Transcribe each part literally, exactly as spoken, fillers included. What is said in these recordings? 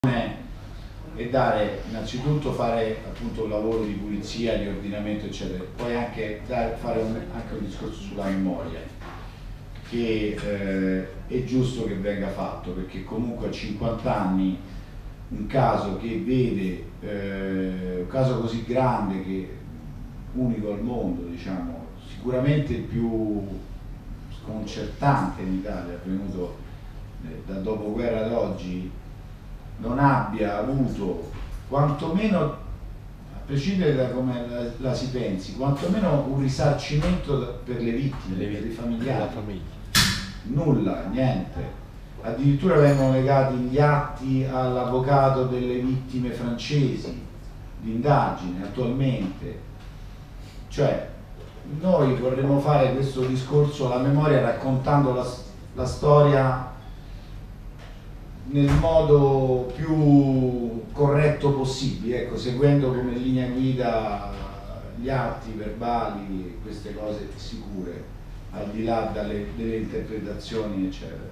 e dare innanzitutto fare appunto un lavoro di pulizia, di ordinamento eccetera, poi anche dare, fare un, anche un discorso sulla memoria che eh, è giusto che venga fatto, perché comunque a cinquanta anni un caso che vede eh, un caso così grande, che unico al mondo, diciamo, sicuramente il più sconcertante in Italia, avvenuto eh, dal dopoguerra ad oggi, non abbia avuto, quantomeno, a prescindere da come la, la si pensi, quantomeno un risarcimento per le vittime, le per i familiari. Nulla, niente. Addirittura vengono legati gli atti all'avvocato delle vittime francesi di indagine attualmente. Cioè, noi vorremmo fare questo discorso alla memoria raccontando la, la storia nel modo più corretto possibile, ecco, seguendo come linea guida gli atti verbali, queste cose sicure, al di là dalle, delle interpretazioni eccetera.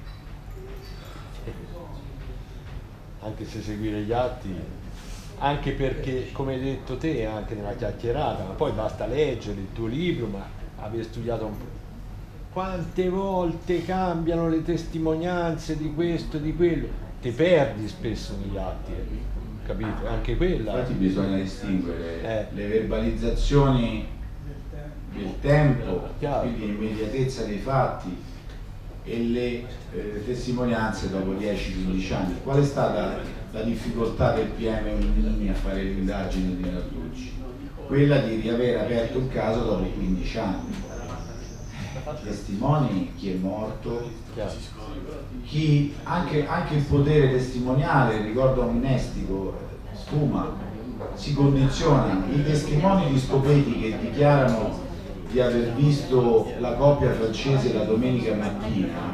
Anche se seguire gli atti, anche perché, come hai detto te, anche nella chiacchierata, ma poi basta leggere il tuo libro, ma aver studiato un po'. Quante volte cambiano le testimonianze di questo e di quello, ti perdi spesso negli atti, capito? Anche quella. Infatti bisogna distinguere eh. le verbalizzazioni del tempo, chiaro, quindi l'immediatezza dei fatti, e le eh, testimonianze dopo dieci quindici anni. Qual è stata la difficoltà del P M Minnini a fare l'indagine di Narducci? Quella di riaver aperto il caso dopo quindici anni. Testimoni, chi è morto, chi, anche, anche il potere testimoniale, il ricordo amnestico sfuma, si condiziona. I testimoni di Scopeti che dichiarano di aver visto la coppia francese la domenica mattina,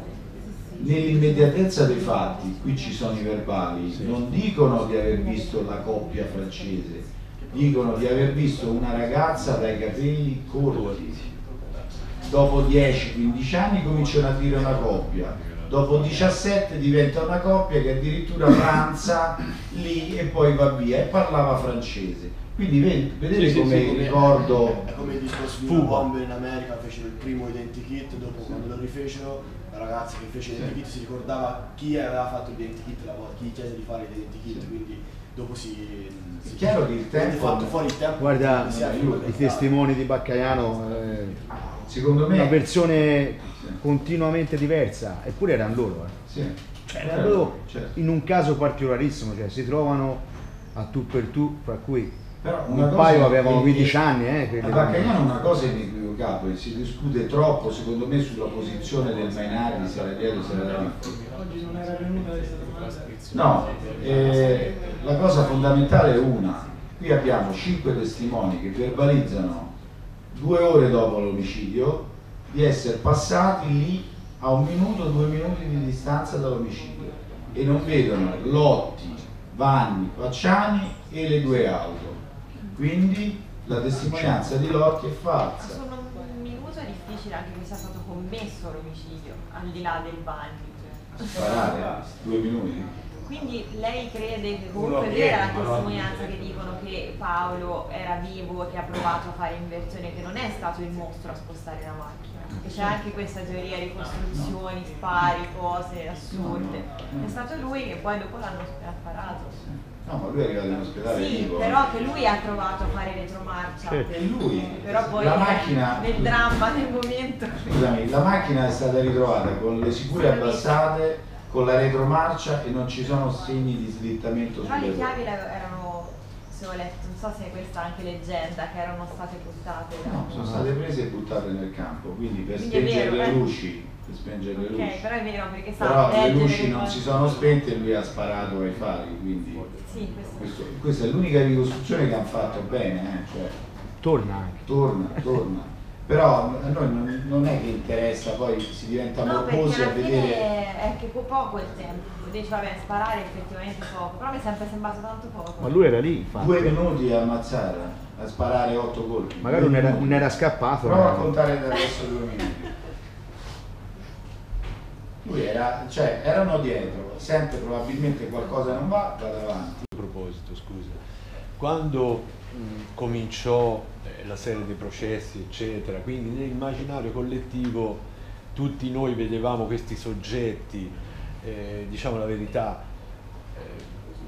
nell'immediatezza dei fatti, qui ci sono i verbali, non dicono di aver visto la coppia francese, dicono di aver visto una ragazza dai capelli corti. Dopo dieci quindici anni cominciano a dire una coppia, dopo diciassette diventa una coppia che addirittura pranza lì e poi va via, e parlava francese. Quindi vedete sì, come sì, sì, ricordo... È come il discorso di una bomba in America, fecero il primo identikit, dopo quando lo rifecero, la ragazza che fece l'identikit si ricordava chi aveva fatto l'identikit la volta, chi chiese di fare l'identikit, quindi dopo si... È chiaro che il tempo... fatto fuori il tempo. Guarda, i testimoni di Baccaiano... Eh, secondo me una versione continuamente diversa, eppure erano loro, eh. Sì, cioè, erano loro certo. In un caso particolarissimo, cioè si trovano a tu per tu, fra cui però un paio avevano quindici anni. Eh, a Baccaiano una cosa è inequivocabile, si discute troppo secondo me sulla posizione del Mainardi, se era dietro, se era davanti. Oggi non era venuta no, eh, la cosa fondamentale è una: qui abbiamo cinque testimoni che verbalizzano due ore dopo l'omicidio di essere passati lì a un minuto, due minuti di distanza dall'omicidio, e non vedono Lotti, Vanni, Pacciani e le due auto. Quindi la testimonianza di Lotti è falsa. Sono un minuto è difficile anche che sia stato commesso l'omicidio, al di là del Vanni. Sparare due minuti. Quindi lei crede che comunque è vera la testimonianza che dicono che Paolo era vivo e che ha provato a fare inversione, che non è stato il mostro a spostare la macchina? Che c'è anche questa teoria di costruzioni, spari, cose assurde. È stato lui che poi dopo l'hanno sparato. No, ma lui è arrivato in ospedale sì, vivo. Però che lui ha provato a fare retromarcia. E lui, però poi la macchina, nel dramma del momento. Scusami, la macchina è stata ritrovata con le sicure abbassate, con la retromarcia, e non ci sono segni di slittamento sulle ruote. Però le chiavi erano, se ho letto, non so se è questa anche leggenda, che erano state buttate. No, sono state prese e buttate nel campo, quindi per quindi spengere vero, le eh? luci. Per spengere le okay, luci. Però è vero, perché però le luci non cose. si sono spente e lui ha sparato ai fari, quindi sì, questo. Questo, questa è l'unica ricostruzione che hanno fatto bene, eh? Cioè, torna anche. Torna, torna. Però a noi non, non è che interessa, poi si diventa no, morbosi a vedere. È che poco il tempo, dici vabbè, sparare effettivamente poco, però mi è sempre sembrato tanto poco. Ma lui era lì, infatti. Due minuti a ammazzare, a sparare otto colpi. Magari non era, non era scappato. Prova a contare da adesso due minuti. Lui era, cioè, erano dietro, sente probabilmente qualcosa non va, vada avanti. A proposito, scusa, quando mh, cominciò eh, la serie dei processi, eccetera, quindi nell'immaginario collettivo tutti noi vedevamo questi soggetti, eh, diciamo la verità, eh,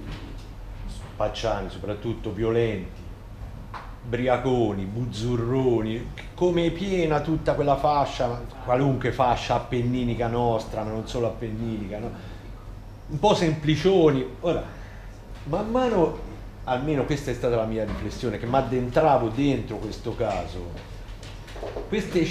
spacciani, soprattutto violenti, briaconi, buzzurroni, come piena tutta quella fascia, qualunque fascia appenninica nostra, ma non solo appenninica, no? Un po' semplicioni. Ora, man mano, almeno questa è stata la mia riflessione, che mi addentravo dentro questo caso, queste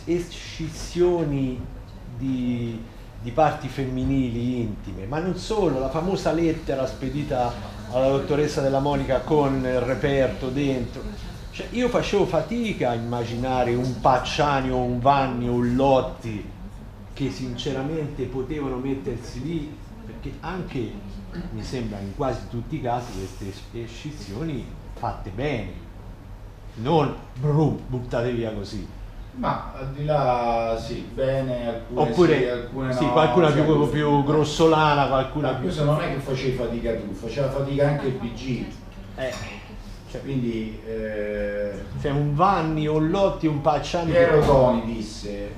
escissioni di, di parti femminili intime, ma non solo, la famosa lettera spedita alla dottoressa Della Monica con il reperto dentro, cioè, io facevo fatica a immaginare un Pacciani o un Vanni o un Lotti che sinceramente potevano mettersi lì, perché anche mi sembra in quasi tutti i casi queste escissioni fatte bene, non brum, buttate via così. Ma al di là, sì, bene, alcune oppure sì, alcune sì, no, qualcuna più, più, più grossolana, qualcuna ma più... questo non è che facevi fatica tu, faceva fatica anche il P G, Eh, cioè, quindi eh, c'è un Vanni, un Lotti, un Pacciani... Piero Toni disse,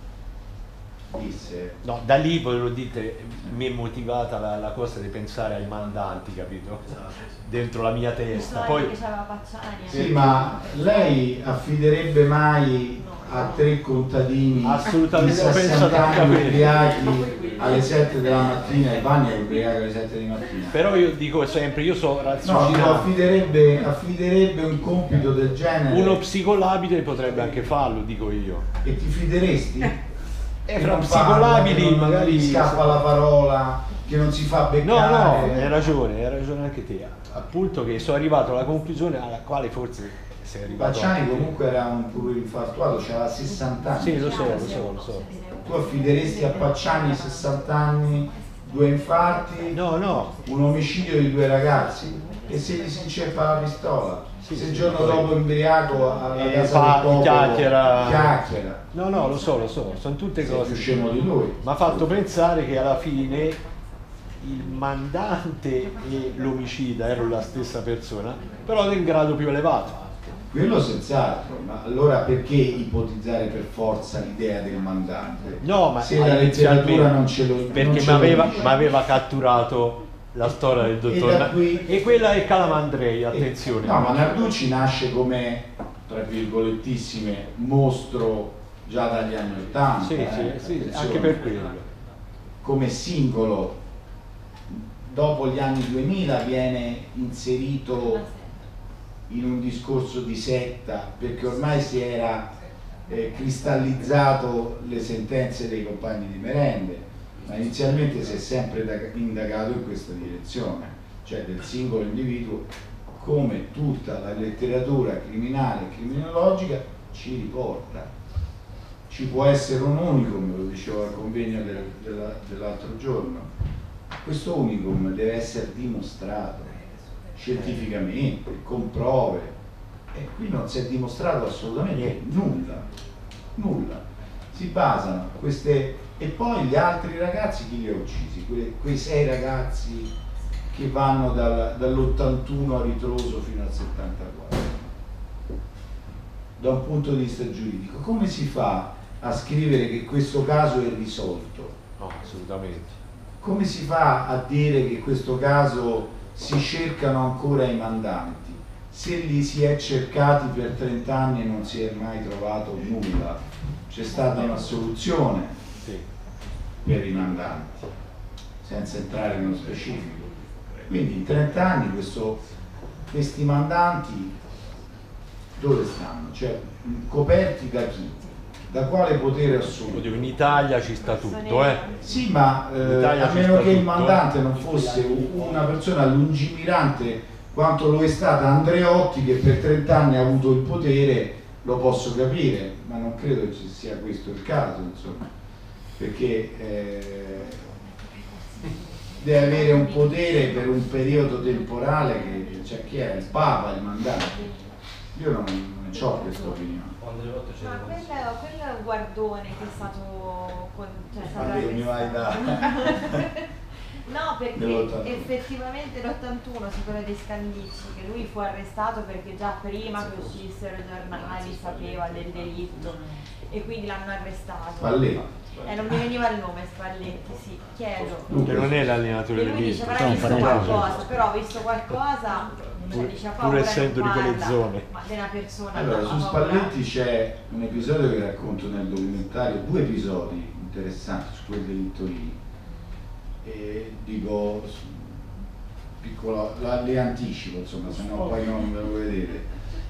disse, No, da lì voi lo dite, mi è motivata la, la cosa di pensare ai mandanti, capito? Dentro la mia testa. Poi che c'aveva Pacciani. sì, ma lei affiderebbe mai a tre contadini Assolutamente, di ho pensato sessanta anche a anni quello. ubriachi alle sette della mattina, e Vanni è ubriaco alle sette di mattina. Però io dico sempre, io so No, dico, razionale. affiderebbe, affiderebbe un compito del genere. Uno psicolabile potrebbe anche farlo, dico io. E ti fideresti? E Che fra non psicolabili parla, che non, magari... non gli scappa la parola, che non si fa No, no, beccare. hai ragione, hai ragione anche te. Appunto che sono arrivato alla conclusione alla quale forse sei arrivato Pacciani anche te. comunque era un pluriinfartuato, c'aveva sessanta anni. Sì, lo so, lo so, lo so. Tu affideresti a Pacciani sessanta anni, due infarti, No, no, un omicidio di due ragazzi, e se gli si inceppa la pistola, Sì, se sì, il giorno poi- dopo imbriaco alla E casa fa- del popolo chiacchiera. chiacchiera, no, no, lo so, lo so, sono tutte sei più cose. scemo di lui. Mi ha fatto pensare che alla fine il mandante e l'omicida erano la stessa persona, però nel grado più elevato. Quello senz'altro, ma allora perché ipotizzare per forza l'idea del mandante? No, ma se la letteratura non ce lo perché non mi ce lo aveva, dice. m'aveva catturato la storia del dottor E da Na- qui- e quella è Calamandrei, attenzione. No, ma Narducci nasce come, tra virgolettissime, mostro già dagli anni Ottanta. Sì, eh, sì, sì, attenzione. anche per quello. Come singolo, dopo gli anni duemila viene inserito in un discorso di setta, perché ormai si era eh, cristallizzato le sentenze dei compagni di merende, ma inizialmente si è sempre da- indagato in questa direzione, cioè del singolo individuo, come tutta la letteratura criminale e criminologica ci riporta. Ci può essere un unicum, me lo dicevo al convegno del- della- dell'altro giorno, questo unicum deve essere dimostrato scientificamente, con prove, e qui non si è dimostrato assolutamente nulla, nulla. Si basano queste, e poi gli altri ragazzi chi li ha uccisi? Que- quei sei ragazzi che vanno dal- dall'ottantuno a ritroso fino al settantaquattro. Da un punto di vista giuridico, come si fa a scrivere che questo caso è risolto? No, assolutamente. Come si fa a dire che questo caso si cercano ancora i mandanti? Se li si è cercati per trenta anni e non si è mai trovato nulla, c'è stata una soluzione Sì. per i mandanti, senza entrare nello specifico. Quindi in trenta anni questo, questi mandanti dove stanno? Cioè coperti da chi? Da quale potere assoluto? Oddio, in Italia ci sta tutto, eh. Sì, ma eh, In Italia a ci meno sta che il tutto, mandante non fosse u- una persona lungimirante quanto lo è stata Andreotti, che per trenta anni ha avuto il potere, lo posso capire, ma non credo che ci sia questo il caso, insomma, perché eh, deve avere un potere per un periodo temporale che, cioè, chi è il Papa, il mandante? Io non, non ho questa opinione. Ma quello, quello è un guardone che è stato con, cioè, è stato Vabbè, mi vai da... No, perché Nell'ottantuno. effettivamente l'ottantuno, su quello dei Scandicci, che lui fu arrestato perché già prima che uscissero i giornali sapeva del delitto e quindi l'hanno arrestato. Spalletti. Eh, non mi veniva il nome, Spalletti, sì, chiedo. Che non è l'allenatore E del lui dice, Milan. però hai visto Sono qualcosa, però ho visto qualcosa, cioè Pur- dice, pur essendo di quelle zone. ma della persona. Allora, ha su paura. Spalletti c'è un episodio che racconto nel documentario, due episodi interessanti su quel delitto lì. E dico, piccolo, la- le anticipo, insomma, se no poi non ve lo vedete.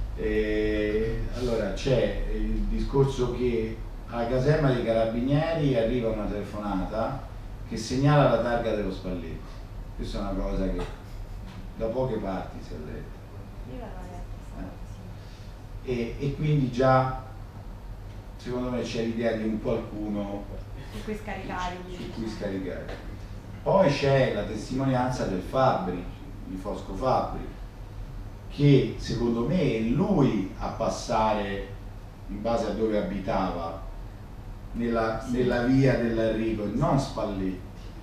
E, allora, c'è il discorso che alla caserma dei Carabinieri arriva una telefonata che segnala la targa dello Spalletti. Questa è una cosa che da poche parti si è letta. Io l'avevo letto, sì. E, e quindi già secondo me c'è l'idea di un qualcuno Su cui scaricare. su cui scaricare. Poi c'è la testimonianza del Fabbri, di Fosco Fabbri, che secondo me è lui a passare in base a dove abitava nella, nella via dell'arrivo, non Spalletti.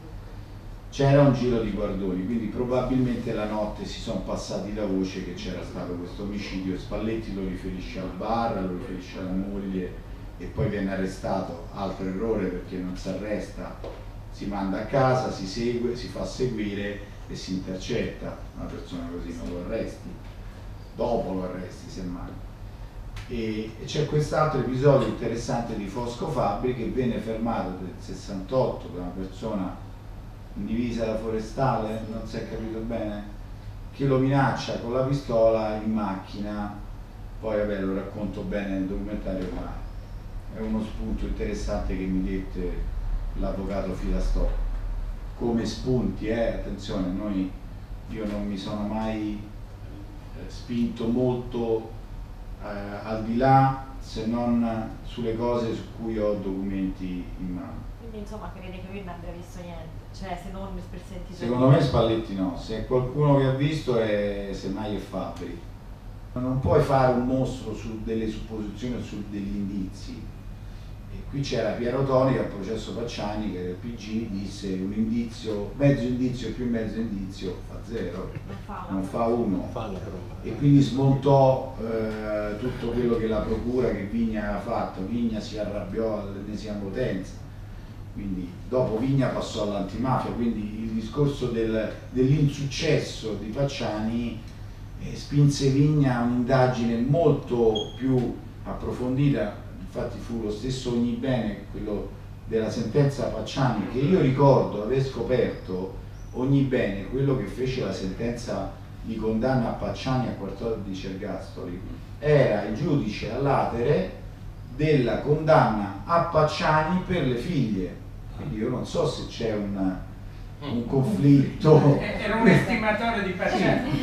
C'era un giro di guardoni, quindi probabilmente la notte si sono passati la voce che c'era stato questo omicidio e Spalletti lo riferisce al bar, lo riferisce alla moglie e poi viene arrestato. Altro errore, perché non si arresta, si manda a casa, si segue, si fa seguire e si intercetta. Una persona così non lo arresti, dopo lo arresti semmai. E, e c'è quest'altro episodio interessante di Fosco Fabbri, che venne fermato nel sessantotto da una persona in divisa da forestale, non si è capito bene, che lo minaccia con la pistola in macchina. Poi vabbè, lo racconto bene nel documentario, ma è uno spunto interessante che mi dette l'avvocato Filastò. Come spunti, eh, attenzione, noi, io non mi sono mai eh, spinto molto eh, al di là, se non sulle cose su cui ho documenti in mano. Quindi insomma crede che lui non abbia visto niente, cioè se non per sentito. Secondo me Spalletti no, se qualcuno che ha visto è semmai è Fabbri. Non puoi fare un mostro su delle supposizioni o su degli indizi. E qui c'era Piero Toni che al processo Pacciani, che era il P G, disse un indizio, mezzo indizio più mezzo indizio fa zero, Non fa una non fa uno. Fanno prova. E quindi smontò eh, tutto quello che la procura, che Vigna aveva fatto. Vigna si arrabbiò all'ennesima potenza, quindi dopo Vigna passò all'antimafia, quindi il discorso del, dell'insuccesso di Pacciani eh, spinse Vigna a un'indagine molto più approfondita. Infatti fu lo stesso Ognibene, quello della sentenza Pacciani, che io ricordo aver scoperto. Ognibene, quello che fece la sentenza di condanna a Pacciani a quattordici ergastoli, era il giudice all'atere della condanna a Pacciani per le figlie. Quindi io non so se c'è un, un conflitto. Era un estimatore di Pacciani.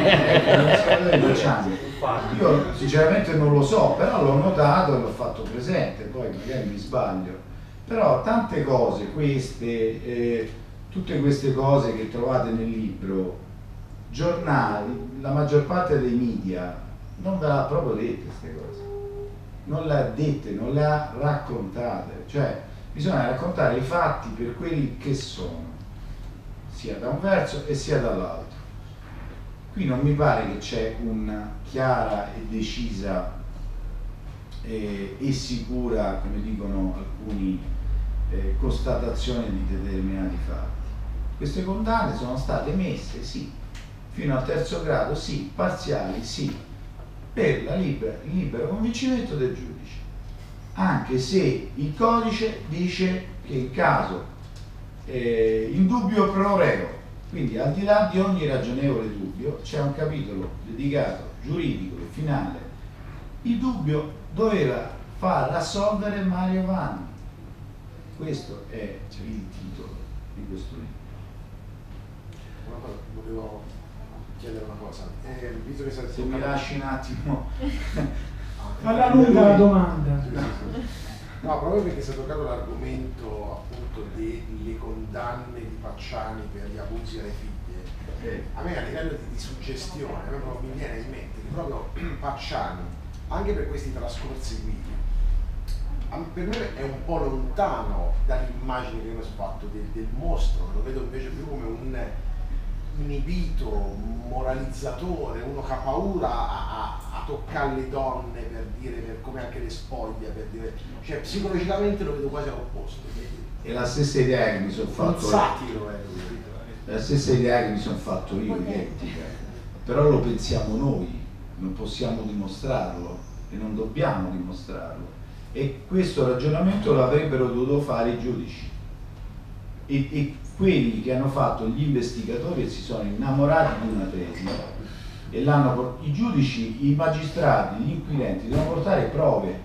Io sinceramente non lo so, però l'ho notato e l'ho fatto presente, poi magari mi sbaglio. Però tante cose, queste, eh, tutte queste cose che trovate nel libro, giornali, la maggior parte dei media non ve l'ha proprio dette queste cose, non le ha dette, non le ha raccontate, cioè bisogna raccontare i fatti per quelli che sono, sia da un verso e sia dall'altro. Qui non mi pare che c'è una chiara e decisa eh, e sicura, come dicono alcuni, eh, constatazione di determinati fatti. Queste condanne sono state emesse, sì, fino al terzo grado, sì, parziali, sì, per la libera, il libero convincimento del giudice, anche se il codice dice che in caso eh, in dubbio pro reo, quindi al di là di ogni ragionevole dubbio, c'è un capitolo dedicato giuridico e finale. Il dubbio doveva far assolvere Mario Vanni. Questo è il titolo di questo libro. Volevo chiedere una cosa, eh, visto che sei Se mi lasci un attimo. Falla lunga la domanda. No, proprio perché si è toccato l'argomento appunto delle condanne di Pacciani per gli abusi alle figlie. A me a livello di, di suggestione proprio mi viene in mente che proprio Pacciani, anche per questi trascorsi qui, per me è un po' lontano dall'immagine che io mi sono fatto del, del mostro, lo vedo invece più come un inibito, moralizzatore, uno che ha paura a, a, a toccare le donne, per dire, per, come anche le spoglie, per dire, cioè psicologicamente lo vedo quasi all'opposto. È la stessa idea che mi sono fatto. Un satiro è lui. È la stessa idea che mi sono fatto io in etica, però lo pensiamo noi, non possiamo dimostrarlo e non dobbiamo dimostrarlo. E questo ragionamento lo avrebbero dovuto fare i giudici e, e quelli che hanno fatto gli investigatori e si sono innamorati di una tesi e l'hanno, i giudici, i magistrati, gli inquirenti devono portare prove,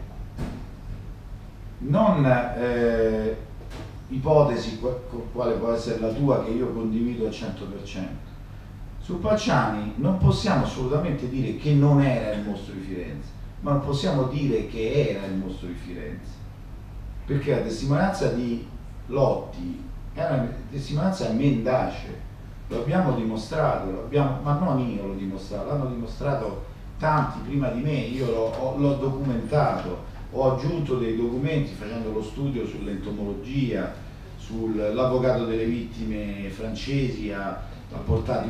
non eh, ipotesi quale può essere la tua che io condivido al cento per cento. Su Pacciani non possiamo assolutamente dire che non era il mostro di Firenze, ma non possiamo dire che era il mostro di Firenze, perché la testimonianza di Lotti è una testimonianza mendace, lo abbiamo dimostrato, lo abbiamo, ma non io l'ho dimostrato, l'hanno dimostrato tanti prima di me, io l'ho, l'ho documentato, ho aggiunto dei documenti facendo lo studio sull'entomologia, sull'avvocato delle vittime francesi ha, ha portato